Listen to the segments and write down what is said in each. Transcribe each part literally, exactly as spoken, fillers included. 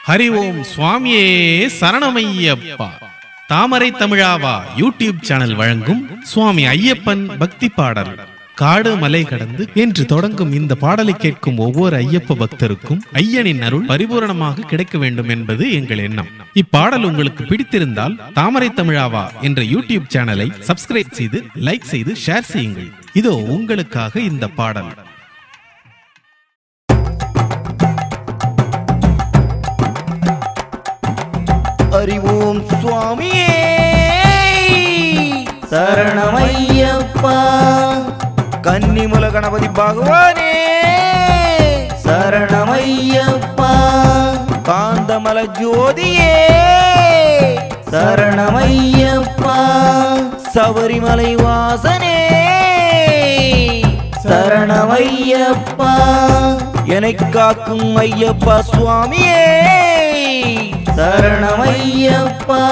ஹரி ஓம் சுவாமியே சரணமையப்பா. தாமரை தமிழாவா YouTube channel வழங்கும் சுவாமி ஐயப்பன் பக்தி பாடல் காடு மலை கடந்து என்று தொடங்கும் இந்த பாடலை கேட்கும் ஒவ்வொரு ஐயப்ப பக்தருக்கும் ஐயனின் அருள் பரிபூரணமாக கிடைக்க வேண்டும் என்பது எங்கள் எண்ணம். இப்பாடல் உங்களுக்கு பிடித்திருந்தால் தாமரை தமிழாவா என்ற யூடியூப் சேனலை சப்ஸ்கிரைப் செய்து லைக் செய்து ஷேர் செய்யுங்கள். இதோ உங்களுக்காக இந்த பாடல். ஹரி ஓம் சுவாமியே சரணமையப்பா. கன்னிமுல கணபதி பகவானே சரணமையப்பா. காந்தமல ஜோதியே சரணமையப்பா. சபரிமலை வாசனே சரணமையப்பா. என்னை காக்கும் ஐயப்பா சுவாமியே சரணமையப்பா.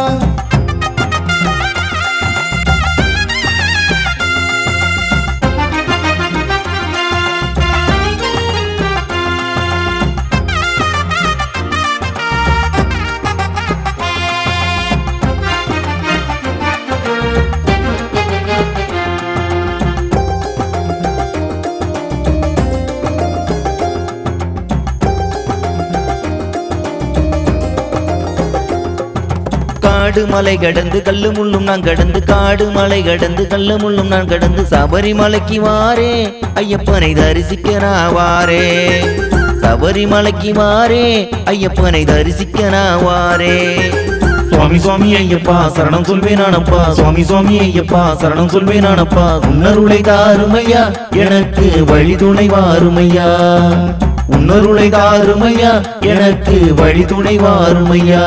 காடு மலை கடந்து கல்லு முள்ளும் நான் கடந்து காடு மலை கடந்து கல்லு முள்ளும் நான் கடந்து சபரிமலைக்கு வாரே ஐயப்பனை தரிசிக்க நான் வாரே. சபரிமலைக்கு வாரே ஐயப்பனை தரிசிக்க நான் வாரே. சுவாமி சுவாமி ஐயப்பா சரணம் சொல்வேனானப்பா. சுவாமி சுவாமி ஐயப்பா சரணம் சொல்வேனானப்பா. உன்னருளை தாருமையா எனக்கு வழி துணை வாருமையா. உன்னருளை தாருமையா எனக்கு வழி துணை வாருமையா.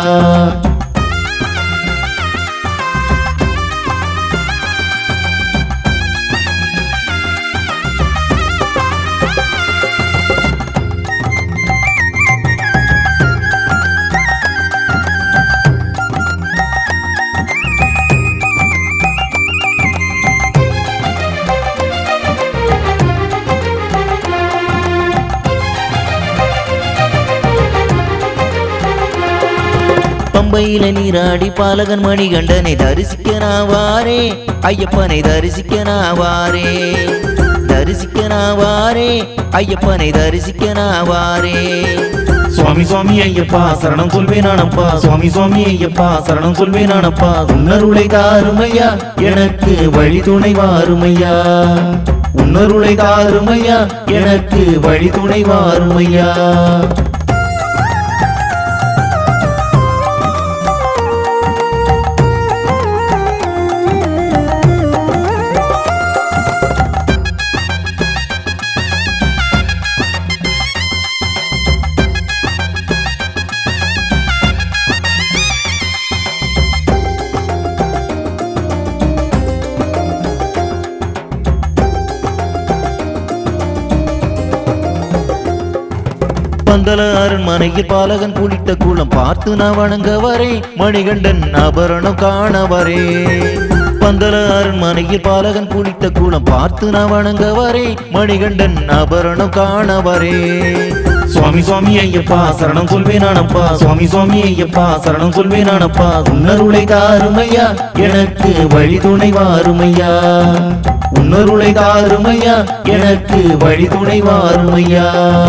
பம்பையில நீராடி பாலகன் மணிகண்டனை தரிசிக்க நான் வாரே ஐயப்பனை தரிசிக்க நான் வாரே. தரிசிக்க நான் வாரே ஐயப்பனை தரிசிக்க நான் வாரே. சுவாமி சுவாமி ஐயப்பா சரணம் சொல்வேனானப்பா. சுவாமி சுவாமி ஐயப்பா சரணம் சொல்வேனானப்பா. உன்னருளை தாருமையா எனக்கு வழி துணை வாருமையா. உன்னருளை தாருமையா எனக்கு வழி துணை வாருமையா. பந்தல அரண்மனையில் பாலகன் குளித்த கூலம் பார்த்து நான் வணங்க வரே மணிகண்டன் ஆபரணம் காண வரே. பந்தல அரண்மனையில் பாலகன் குளித்த கூலம் பார்த்து நான் வணங்க வரே மணிகண்டன் ஆபரணம் காண வரே. சுவாமி சுவாமி ஐயப்பா சரணம் சொல்வேனானப்பா. சுவாமி சுவாமி ஐயப்பா சரணம் சொல்வேனானப்பா. உன்னருளை தாருமையா எனக்கு வழி துணை வாருமையா. உன்னருளை தாருமையா எனக்கு வழி துணை வாருமையா.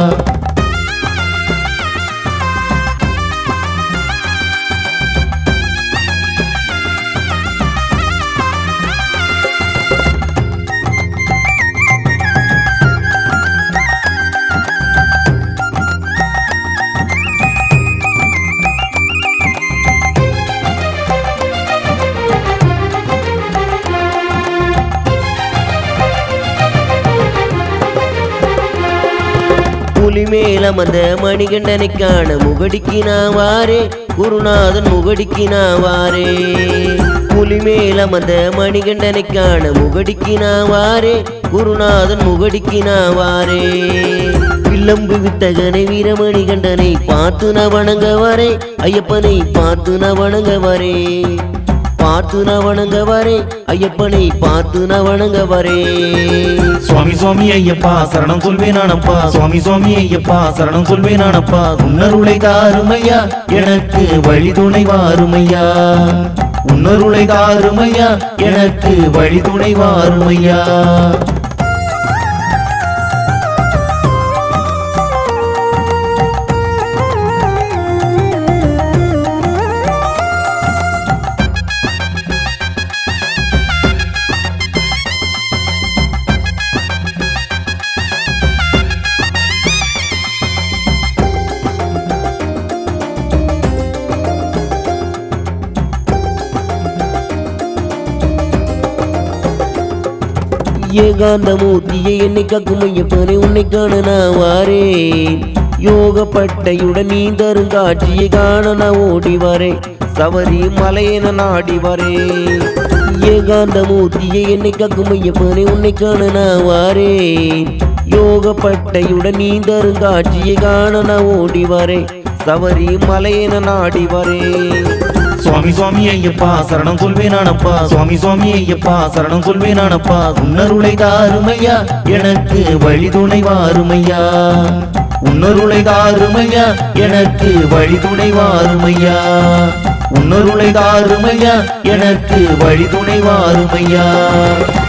புலி மேலமந்த மணிகண்டனை காண முகடிக்கு நான் வாரே குருநாதன் முகடிக்கு நான் வாரே. புலி மேலமந்த மணிகண்டனை காண முகடிக்கு நான் வாரே குருநாதன் முகடிக்கு நான் வாரே. வில்லம்பு வித்தகனை வீரமணிகண்டனை பார்த்து நான் வணங்க வரே ஐயப்பனை பார்த்து நான் வணங்க வரே. பார்த்து நான் வணங்க வரேன் ஐயப்பனை பார்த்து நான் வணங்க வரேன் சுவாமி சுவாமி ஐயப்பா சரணம் சொல்வேன் நானப்பா சுவாமி சுவாமி ஐயப்பா சரணம் சொல்வேன் நானப்பா உன்னருளை தாருமையா எனக்கு வழி துணை வாருமையா உன்னருளை தாருமையா எனக்கு வழி துணை வாருமையா ஏகாந்த மூர்த்தியை என்னை காக்கும் ஐயப்பனை உன்னை காண நான் வாரேன் யோக பட்டையுடன் நீ தரும் காட்சியை காண நான் ஓடி வரேன் சபரி மலையென நாடி வரேன் ஏகாந்த மூர்த்தியை என்னை காக்கும் ஐயப்பனை உன்னை காண நான் வாரேன் யோக பட்டையுடன் நீ தரும் காட்சியை காண நான் ஓடி வரேன் சபரி மலையென நாடி வரேன் சுவாமி சுவாமி ஐயப்பா சரணம் சொல்வேன் நானப்பா சுவாமி சுவாமி ஐயப்பா சரணம் சொல்வேன் நானப்பா உன்னருளை தாருமையா எனக்கு வழி துணை வாருமையா உன்னருளை தாருமையா எனக்கு வழி துணை வாருமையா உன்னருளை தாருமையா எனக்கு வழி துணை வாருமையா